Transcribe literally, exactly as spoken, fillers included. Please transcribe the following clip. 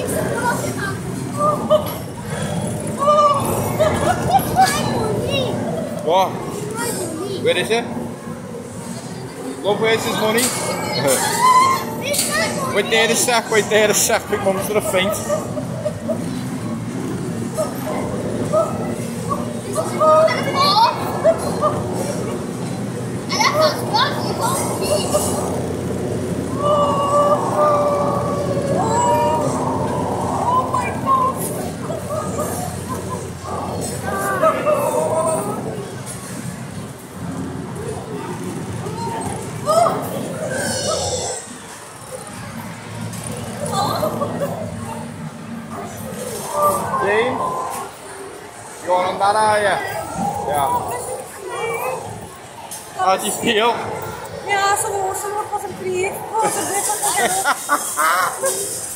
What? Where is it? Love, where's his money? Wait there a sec, wait there a sec, big mum's gonna faint. James, you going on that, are you? Yeah. How do you feel? Ja, someone, someone wasn't free. Oh,